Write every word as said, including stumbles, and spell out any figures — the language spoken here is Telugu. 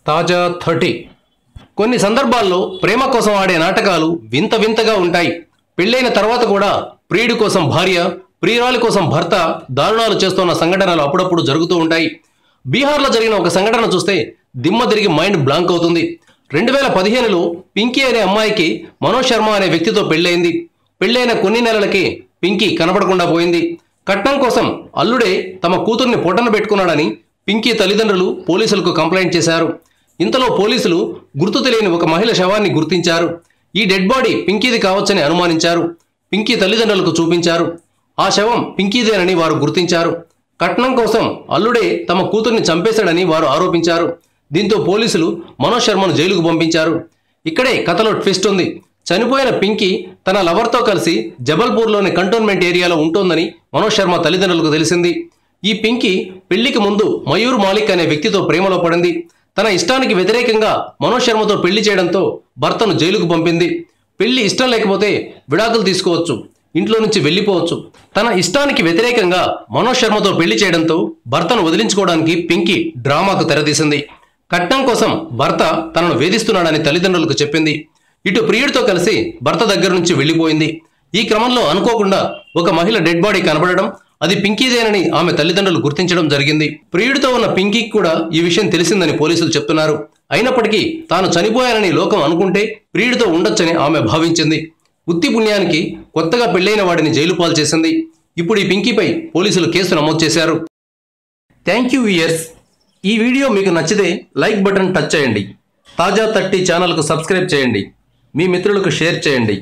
తాజా థర్టీ. కొన్ని సందర్భాల్లో ప్రేమ కోసం ఆడే నాటకాలు వింత వింతగా ఉంటాయి. పెళ్ళైన తర్వాత కూడా ప్రియుడి కోసం భార్య, ప్రియురాలి కోసం భర్త దారుణాలు చేస్తున్న సంఘటనలు అప్పుడప్పుడు జరుగుతూ ఉంటాయి. బీహార్లో జరిగిన ఒక సంఘటన చూస్తే దిమ్మ తిరిగి మైండ్ బ్లాంక్ అవుతుంది. రెండు వేల పదిహేనులో పింకీ అనే అమ్మాయికి మనోజ్ శర్మ అనే వ్యక్తితో పెళ్ళయింది. పెళ్ళైన కొన్ని నెలలకి పింకీ కనపడకుండా పోయింది. కట్నం కోసం అల్లుడే తమ కూతుర్ని పొట్టన పెట్టుకున్నాడని పింకీ తల్లిదండ్రులు పోలీసులకు కంప్లైంట్ చేశారు. ఇంతలో పోలీసులు గుర్తు తెలియని ఒక మహిళ శవాన్ని గుర్తించారు. ఈ డెడ్ బాడీ పింకీది కావచ్చని అనుమానించారు. పింకీ తల్లిదండ్రులకు చూపించారు. ఆ శవం పింకీదేనని వారు గుర్తించారు. కట్నం కోసం అల్లుడే తమ కూతుర్ని చంపేశాడని వారు ఆరోపించారు. దీంతో పోలీసులు మనోజ్ శర్మను జైలుకు పంపించారు. ఇక్కడే కథలో ట్విస్ట్ ఉంది. చనిపోయిన పింకీ తన లవర్తో కలిసి జబల్పూర్లోని కంటోన్మెంట్ ఏరియాలో ఉంటోందని మనోజ్ శర్మ తల్లిదండ్రులకు తెలిసింది. ఈ పింకీ పెళ్లికి ముందు మయూర్ మాలిక్ అనే వ్యక్తితో ప్రేమలో పడింది. తన ఇష్టానికి వ్యతిరేకంగా మనోజ్ శర్మతో పెళ్లి చేయడంతో భర్తను జైలుకు పంపింది. పెళ్లి ఇష్టం లేకపోతే విడాకులు తీసుకోవచ్చు, ఇంట్లో నుంచి వెళ్ళిపోవచ్చు. తన ఇష్టానికి వ్యతిరేకంగా మనోజ్ శర్మతో పెళ్లి చేయడంతో భర్తను వదిలించుకోవడానికి పింకీ డ్రామాకు తెరతీసింది. కట్నం కోసం భర్త తనను వేధిస్తున్నాడని తల్లిదండ్రులకు చెప్పింది. ఇటు ప్రియుడితో కలిసి భర్త దగ్గర నుంచి వెళ్ళిపోయింది. ఈ క్రమంలో అనుకోకుండా ఒక మహిళ డెడ్ బాడీ కనబడడం, అది పింకీదేనని ఆమె తల్లిదండ్రులు గుర్తించడం జరిగింది. ప్రియుడితో ఉన్న పింకీకి కూడా ఈ విషయం తెలిసిందని పోలీసులు చెప్తున్నారు. అయినప్పటికీ తాను చనిపోయానని లోకం అనుకుంటే ప్రియుడితో ఉండొచ్చని ఆమె భావించింది. ఉత్తి పుణ్యానికి కొత్తగా పెళ్లైన వాడిని జైలు పాలు చేసింది. ఇప్పుడు ఈ పింకీపై పోలీసులు కేసు నమోదు చేశారు. Thank you viewers. ఈ వీడియో మీకు నచ్చితే లైక్ బటన్ టచ్ చేయండి. తాజా థర్టీ ఛానల్కు సబ్స్క్రైబ్ చేయండి. మీ మిత్రులకు షేర్ చేయండి.